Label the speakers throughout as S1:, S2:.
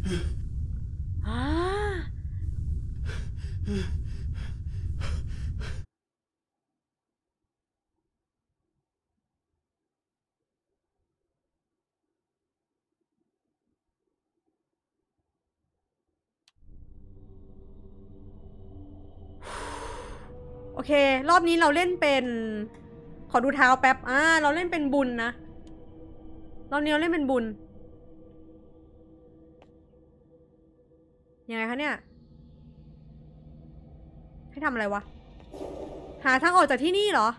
S1: อ่าโอเครอบนี้เราเล่นเป็นขอดูเท้าแป๊บเราเล่นเป็นบุญนะรอบนี้เราเล่นเป็นบุญยังไงคะเนี่ยให้ทำอะไรวะหาทางออกจากที่นี่เหร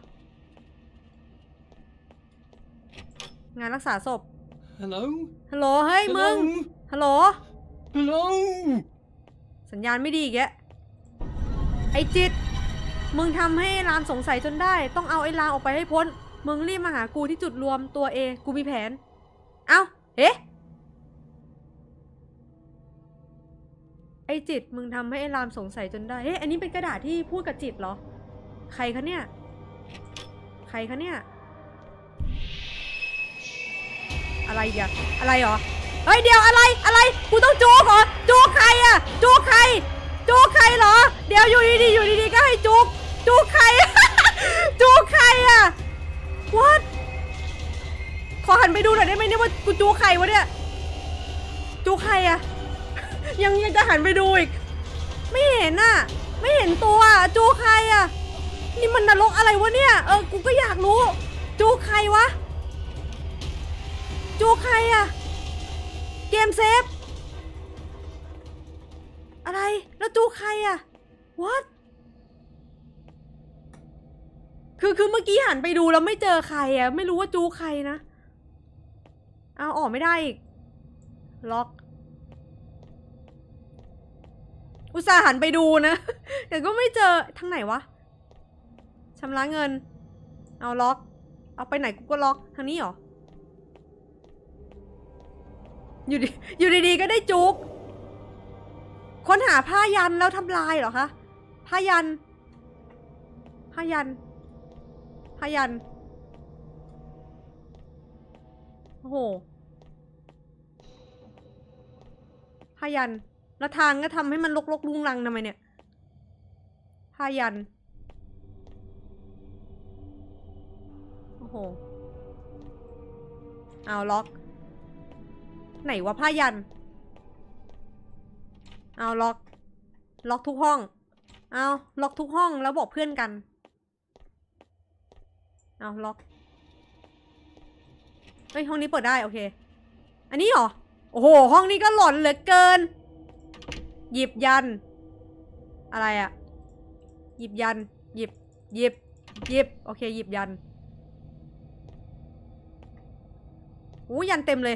S1: องานรักษาศพ
S2: Hello?
S1: ฮัลโหลเฮ้ยมึง
S2: Hello?
S1: ฮัลโหล
S2: Hello?
S1: สัญญาณไม่ดีอีกแกไอจิตมึงทำให้รามสงสัยจนได้ต้องเอาไอ้รามออกไปให้พ้นมึงรีบมาหากูที่จุดรวมตัวเอกูมีแผนเอ้าเอ๊ะไอจิตมึงทำให้ไอ้รามสงสัยจนได้เฮ้ยอันนี้เป็นกระดาษที่พูดกับจิตเหรอใครคะเนี่ยใครคะเนี่ยอะไรอีกอะอะไรหรอเฮ้ยเดี๋ยวอะไรกูต้องจูกเหรอจูกใครอะจูกใครจูกใครเหรอเดี๋ยวอยู่ดีๆก็ให้จูกใคร จูกใครอะ what ขอหันไปดูหน่อยได้ไหมเนี่ยว่ากูจูกใครวะเนี่ยจูกใครอะ ยังจะหันไปดูอีกไม่เห็นอะไม่เห็นตัวจูกใครอะนี่มันนรกอะไรวะเนี่ยกูก็อยากรู้จูกใครวะจูใครอะเกมเซฟอะไรแล้วจูใครอะ what คือเมื่อกี้หันไปดูแล้วไม่เจอใครอะไม่รู้ว่าจูใครนะเอาออกไม่ได้อีกล็อกอุตส่าห์หันไปดูนะ แต่ก็ไม่เจอทางไหนวะชำระเงินเอาล็อกเอาไปไหนกูก็ล็อกทางนี้เหรออยู่ดีๆก็ได้จุกค้นหาผ้ายันแล้วทำลายเหรอคะผ้ายันโอ้โหผ้ายันแล้วทางก็ทำให้มันลกๆลุงลังทำไมเนี่ยผ้ายันโอ้โหเอาล็อกไหนวะผ้ายันเอาล็อกทุกห้องเอาล็อกทุกห้องแล้วบอกเพื่อนกันเอาล็อกเฮ้ยห้องนี้เปิดได้โอเคอันนี้เหรอโอ้โหห้องนี้ก็หลอนเหลือเกินหยิบยันอะไรอะหยิบยันหยิบโอเคหยิบยันโอ้ยันเต็มเลย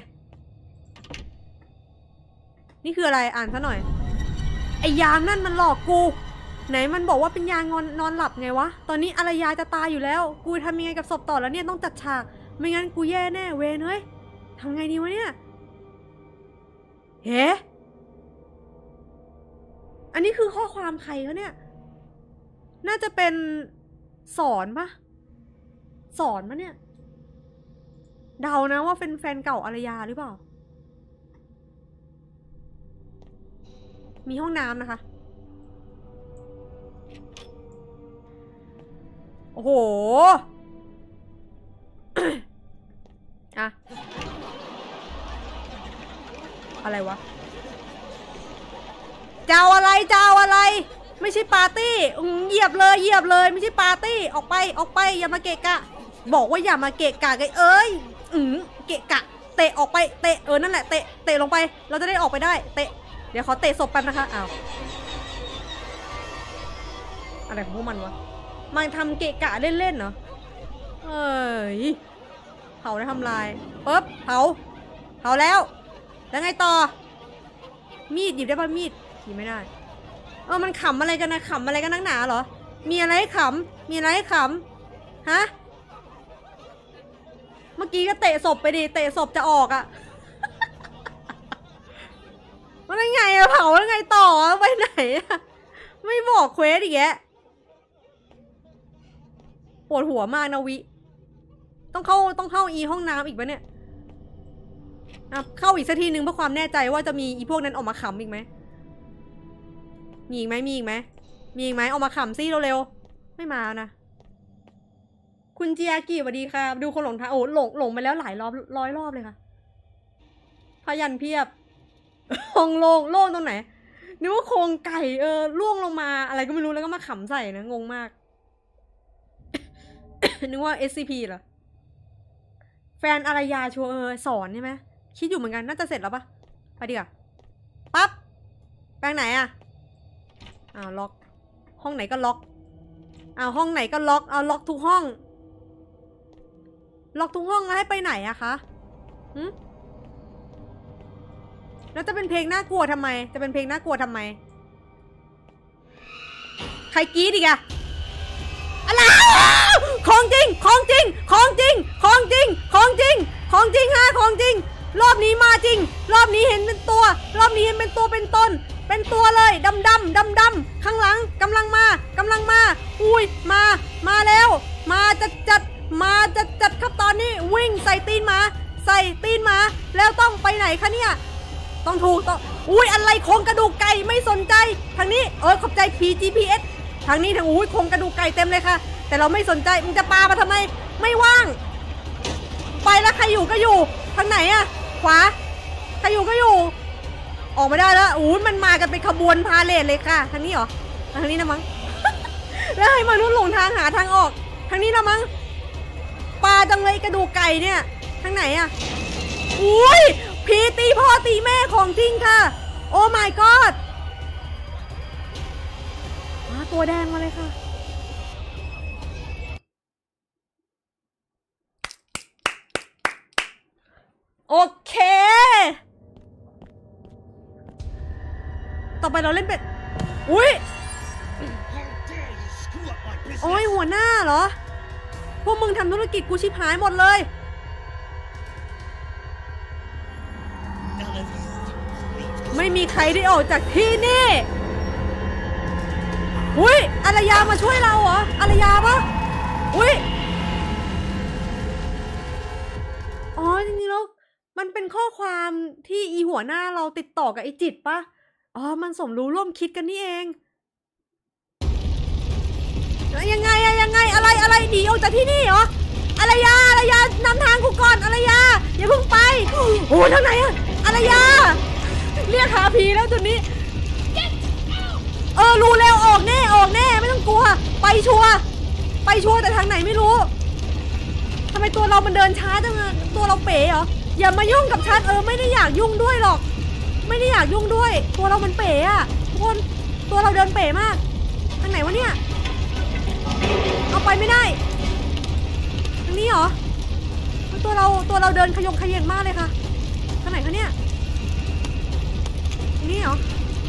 S1: นี่คืออะไรอ่านซะหน่อยไอ้ยามนั่นมันหลอกกูไหนมันบอกว่าเป็นยานอนหลับไงวะตอนนี้อารยาจะตายอยู่แล้วกูทำยังไงกับศพต่อแล้วเนี่ยต้องจัดฉากไม่งั้นกูแย่แน่เวนเฮ้ยทำไงดีวะเนี่ยเฮ้อันนี้คือข้อความใครเขาเนี่ยน่าจะเป็นสอนปะสอนปะเนี่ยเดานะว่าเป็นแฟนเก่าอารยาหรือเปล่ามีห้องน้ำนะคะโอ้โห อะอะไรวะเจ้าอะไรไม่ใช่ปาร์ตี้เหยียบเลยไม่ใช่ปาร์ตี้ออกไปอย่ามาเกะกะบอกว่าอย่ามาเกะกะไงเอ้ยเกะกะเตะออกไปเตะนั่นแหละเตะลงไปเราจะได้ออกไปได้เตะเดี๋ยวขอเตะศพแป๊บนะคะอ้าวอะไรของพวกมันวะมันทำเกะกะเล่นๆเหรอเอ้ยเผาได้ทำลายปุ๊บเผาแล้วไงต่อมีดหยิบได้ป่ะมีดหยิบไม่ได้มันขำอะไรกันนะขำอะไรกันนักหนาเหรอมีอะไรให้ขำฮะเมื่อกี้ก็เตะศพไปดิเตะศพจะออกอะมันยังไงอะเผาแล้วไงต่อไปไหนอะไม่บอกเควสอีกแกปวดหัวมากนะวิต้องเข้าอีห้องน้ำอีกปะเนี่ยเข้าอีกสักทีนึงเพื่อความแน่ใจว่าจะมีอีพวกนั้นออกมาขำอีกไหมมีอีกไหมมีอีกไหมมีอีกไหมออกมาขำซิเร็วๆไม่มานะคุณเจียกิสวัสดีค่ะดูคนหลงทางโอ้หลงไปแล้วหลายรอบ100 รอบเลยค่ะพยันเพียบห้องโล่งตรงไหนนึกว่าโครงไก่ล่วงลงมาอะไรก็ไม่รู้แล้วก็มาขำใส่นะงงมาก นึกว่า SCP เหรอแฟนอารยาชัวสอนใช่ไหมคิดอยู่เหมือนกันน่าจะเสร็จแล้วปะไปดีกว่าปั๊บแปลงไหนอะล็อกห้องไหนก็ล็อกห้องไหนก็ล็อกล็อกทุกห้องล็อกทุกห้องแล้วให้ไปไหนอะคะแล้วจะเป็นเพลงน่ากลัวทำไมจะเป็นเพลงน่ากลัวทำไมใครกรี๊ดอีกอะอะไรของจริงของจริงของจริงของจริงของจริงของจริงฮะของจริงรอบนี้มาจริงรอบนี้เห็นเป็นตัวรอบนี้เห็นเป็นตัวเป็นตนเป็นตัวเลยดำข้างหลังกำลังมาอุ้ยมาแล้วมาจัดครับตอนนี้วิ่งใส่ตีนหมาแล้วต้องไปไหนคะเนี่ยต้องอุ้ยอะไรโครงกระดูกไก่ไม่สนใจทางนี้ขอบใจ PGPS ทางนี้ทางอุ้ยโครงกระดูกไก่เต็มเลยค่ะแต่เราไม่สนใจมึงจะปามาทำไมไม่ว่างไปแล้วใครอยู่ก็อยู่ทางไหนอะขวาใครอยู่ก็อยู่ออกไม่ได้แล้วมันมากันเป็นขบวนพาเลทเลยค่ะทางนี้เหรอทางนี้นะมั้ง แล้วให้มนุษย์หลงทางหาทางออกทางนี้นะมั้งปาจังเลยกระดูกไก่เนี่ยทางไหนอะอุ้ยผีตีพ่อตีแม่ของจริงค่ะโอ้ my god ตัวแดงมาเลยค่ะโอเคต่อไปเราเล่นเป็นอุ้ยโอ้ยหัวหน้าเหรอพวกมึงทำธุรกิจกูชิบหายหมดเลยไม่มีใครได้ออกจากที่นี่อุ้ยอารยามาช่วยเราเหรออารยาปะอุ้ยจริงๆแล้วมันเป็นข้อความที่อีหัวหน้าเราติดต่อกับไอจิตปะมันสมรู้ร่วมคิดกันนี่เองยังไงอะไรหนีออกจากที่นี่เหรออารยานำทางกูก่อนอารยาอย่าเพิ่งไปโอ้ยทางไหนอะอารยาเรียกหาผีแล้วจุดนี้รู้แล้วออกแน่ไม่ต้องกลัวไปชัวร์แต่ทางไหนไม่รู้ทำไมตัวเรามันเดินช้าจังอะตัวเราเป๋เหรออย่ามายุ่งกับฉันไม่ได้อยากยุ่งด้วยหรอกไม่ได้อยากยุ่งด้วยตัวเรามันเป๋อะทุกคนตัวเราเดินเป๋มากทางไหนวะเนี่ยเอาไปไม่ได้ทางนี้เหรอตัวเราเดินขยงขยันมากเลยค่ะทางไหนคะเนี่ยทางนี้เหรอ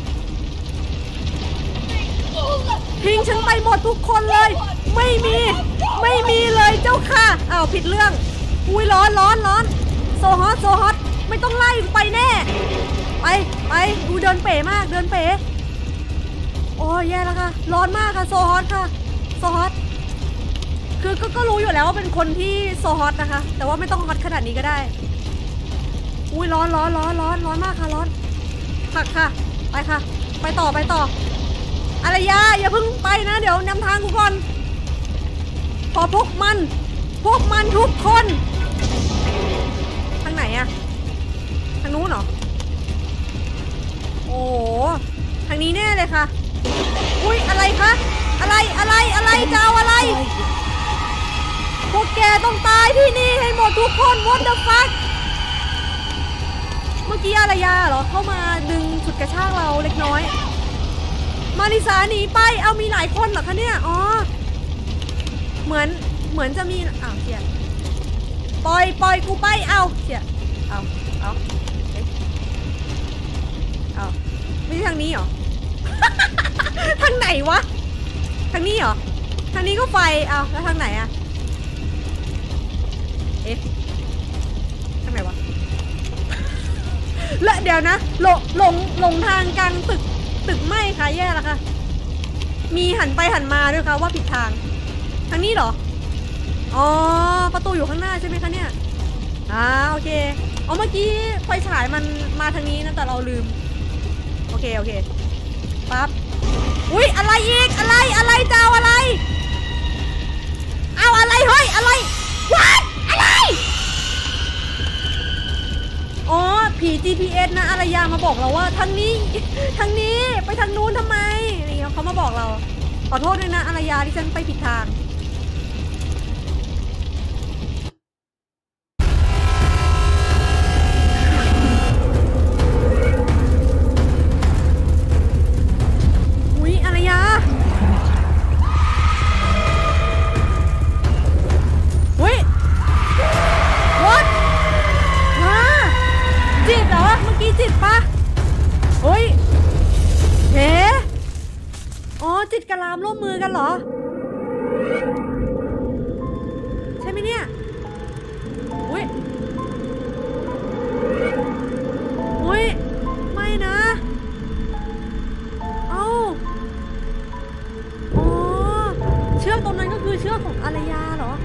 S1: ทิ้งฉันไปหมดทุกคนเลยไม่มีเลยเจ้าค่ะผิดเรื่องอุ้ยร้อนโซฮอตไม่ต้องไล่ไปแน่ไปดูเดินเป๋มากเดินเป๋โอ้แย่แล้วค่ะร้อนมากค่ะโซฮอตค่ะโซฮอตคือก็รู้อยู่แล้วว่าเป็นคนที่โซฮอตนะคะแต่ว่าไม่ต้องฮอตขนาดนี้ก็ได้อุ้ยร้อนมากค่ะร้อนผักค่ะไปค่ะไปต่ออารยาอย่าเพิ่งไปนะเดี๋ยวนำทางกูก่อนพอพวกมันทุกคนทางไหนอะทางนู้นเหรอโอ้ทางนี้แน่เลยค่ะอุ้ยอะไรคะอะไรจะเอาอะไรพวกแกต้องตายที่นี่ให้หมดทุกคน what the fuck เมื่อกี้อารยาเหรอเข้ามาดึงฉุดกระชากเราเล็กน้อยมาริสาหนีไปมีหลายคนเหรอคะเนี่ยเหมือนจะมีเสียปล่อยกูไปเสียไม่ใช่ทางนี้เหรอ ทางไหนวะทางนี้เหรอทางนี้ก็ไฟแล้วทางไหนอะทางไหนวะ และเดี๋ยวนะหลงทางกลางตึกไหม้ค่ะแย่แล้วค่ะมีหันไปหันมาด้วยค่ะว่าผิดทางทางนี้เหรอประตูอยู่ข้างหน้าใช่ไหมคะเนี่ยโอเคอ๋อเมื่อกี้ไฟฉายมันมาทางนี้นะแต่เราลืมโอเคปั๊บอุ๊ยอะไรอีกอะไรเจ้าอะไรเอาอะไรเฮ้ยอะไรวัดอะไรอ๋อผี GPS นะอารยามาบอกเราว่าทางนี้ไปทางนู้นทำไมนี่เขามาบอกเราขอโทษด้วยนะอารยาที่ฉันไปผิดทางอุ๊ยอารยาอุ๊ย what จิตเหรอเมื่อกี้จิตปะเฮ้ยเฮ้อ๋อจิตกับรามร่วมมือกันเหรอใช่ไหมเนี่ยอุ้ยไม่นะเอ้าอ๋อเชือกตรงนั้นก็คือเชือกของอารยาเหรอ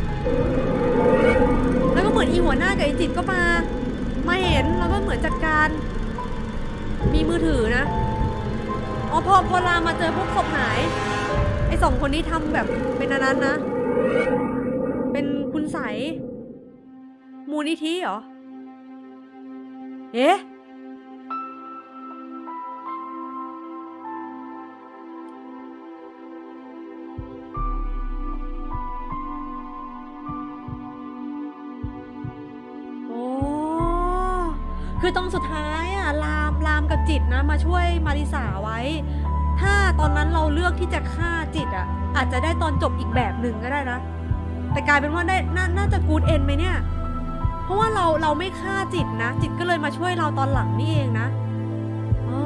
S1: แล้วก็เหมือนอีหัวหน้ากับไอจิตก็มาเห็นแล้วก็เหมือนจัดการมีมือถือนะอ๋อพอรามมาเจอพวกศพหายไอ้สองคนนี้ทำแบบเป็นอันนั้นนะเป็นคุณใสมูลนิธิเหรอเอ๊ะคือตอนสุดท้ายอะรามกับจิตนะมาช่วยมาริสาไว้ถ้าตอนนั้นเราเลือกที่จะฆ่าจิตอะอาจจะได้ตอนจบอีกแบบหนึ่งก็ได้นะแต่กลายเป็นว่าได้น่าจะกู๊ดเอ็นไหมเนี่ยเพราะว่าเราไม่ฆ่าจิตนะจิตก็เลยมาช่วยเราตอนหลังนี่เองนะอ๋อ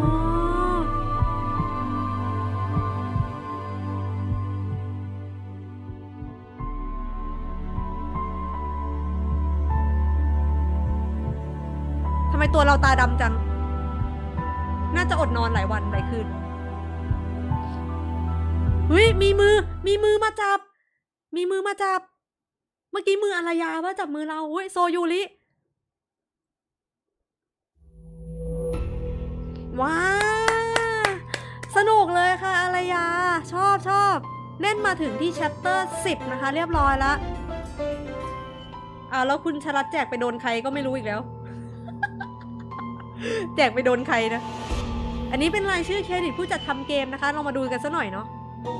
S1: ทำไมตัวเราตาดำจังน่าจะอดนอนหลายวันหลายคืนเฮ้ยมีมือมาจับเมื่อกี้มืออารยาว่าจับมือเราเฮ้ยโซยูริว้าสนุกเลยค่ะอารยาชอบเล่นมาถึงที่แชปเตอร์10นะคะเรียบร้อยแล้วแล้วคุณชลัดแจกไปโดนใครก็ไม่รู้อีกแล้ว แจกไปโดนใครนะอันนี้เป็นรายชื่อเครดิตผู้จัดทำเกมนะคะเรามาดูกันซะหน่อยเนาะ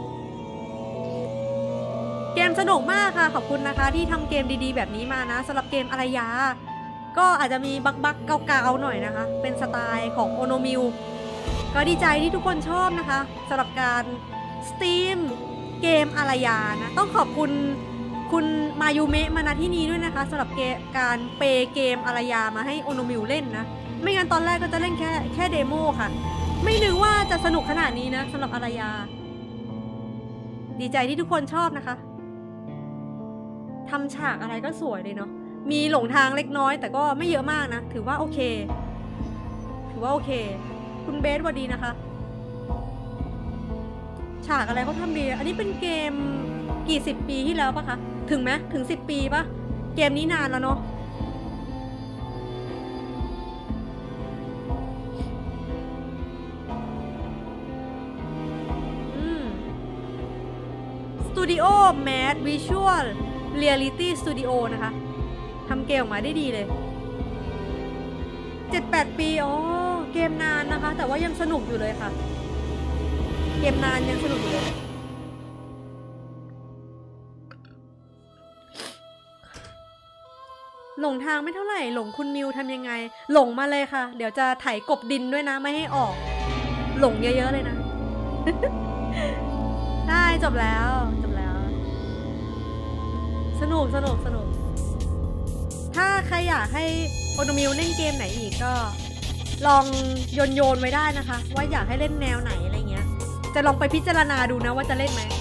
S1: เกมสนุกมากค่ะขอบคุณนะคะที่ทำเกมดีๆแบบนี้มานะสำหรับเกมอารยาก็อาจจะมีบักเก่าๆหน่อยนะคะเป็นสไตล์ของโอโนมิวก็ดีใจที่ทุกคนชอบนะคะสำหรับการสตรีมเกมอารยานะต้องขอบคุณมายูเมะมาณที่นี้ด้วยนะคะสำหรับการเปย์เกมอารยามาให้โอโนมิวเล่นนะไม่งั้นตอนแรกก็จะเล่นแค่เดโมค่ะไม่นึกว่าจะสนุกขนาดนี้นะสำหรับอารยาดีใจที่ทุกคนชอบนะคะทำฉากอะไรก็สวยเลยเนาะมีหลงทางเล็กน้อยแต่ก็ไม่เยอะมากนะถือว่าโอเคคุณเบสสวัสดีนะคะฉากอะไรเขาทำดีอันนี้เป็นเกมกี่สิบปีที่แล้วปะคะถึงไหมถึง10 ปีปะเกมนี้นานแล้วเนาะStudio Mad Visual Reality Studio นะคะทำเกมออกมาได้ดีเลย 7-8 ปีอ๋อเกมนานนะคะแต่ว่ายังสนุกอยู่เลยค่ะเกมนานยังสนุกอยู่เลยหลงทางไม่เท่าไหร่หลงคุณมิวทำยังไงหลงมาเลยค่ะเดี๋ยวจะไถกบดินด้วยนะไม่ให้ออกหลงเยอะๆเลยนะ ได้จบแล้วสนุกถ้าใครอยากให้โอโนมิวเล่นเกมไหนอีกก็ลองโยนไว้ได้นะคะว่าอยากให้เล่นแนวไหนอะไรเงี้ยจะลองไปพิจารณาดูนะว่าจะเล่นไหม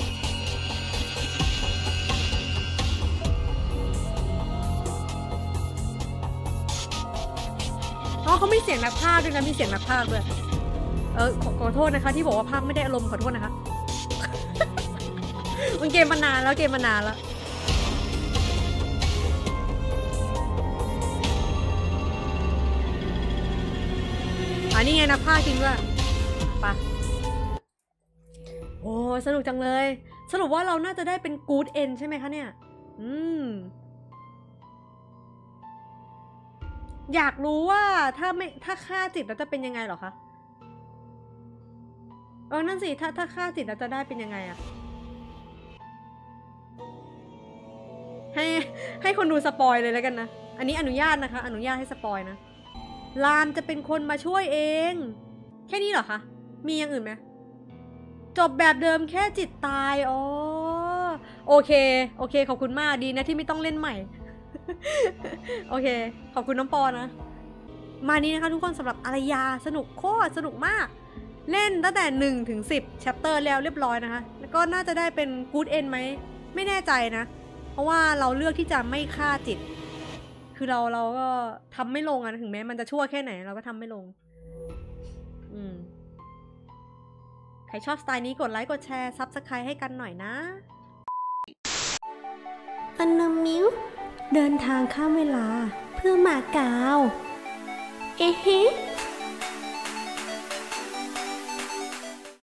S1: เขามีเสียงนักพากย์ด้วยนะมีเสียงนักพากย์ด้วยขอโทษนะคะที่บอกว่าพากย์ไม่ได้อารมณ์ขอโทษนะคะ มันเกมมานานแล้วนี่ไงนักพากย์จริงด้วยปะโอ้สนุกจังเลยสรุปว่าเราน่าจะได้เป็น good end ใช่ไหมคะเนี่ยอยากรู้ว่าถ้าฆ่าจิตแล้วจะเป็นยังไงหรอคะนั่นสิถ้าฆ่าจิตแล้วจะได้เป็นยังไงอะให้คนดูสปอยเลยแล้วกันนะอันนี้อนุญาตนะคะอนุญาตให้สปอยนะลานจะเป็นคนมาช่วยเองแค่นี้เหรอคะมีอย่างอื่นไหมจบแบบเดิมแค่จิตตายโอเคขอบคุณมากดีนะที่ไม่ต้องเล่นใหม่ โอเคขอบคุณน้องปอนะมานี้นะคะทุกคนสำหรับอารยาสนุกโคตรสนุกมากเล่นตั้งแต่1 ถึง 10 chapter แล้วเรียบร้อยนะคะแล้วก็น่าจะได้เป็น good end ไหมไม่แน่ใจนะเพราะว่าเราเลือกที่จะไม่ฆ่าจิตคือเราก็ทำไม่ลงอะถึงแม้มันจะชั่วแค่ไหนเราก็ทำไม่ลงใครชอบสไตล์นี้กดไลค์กดแชร์ Subscribe ให้กันหน่อยนะอันนามิวเดินทางข้ามเวลาเพื่อมาเก๊าเอ๊ะ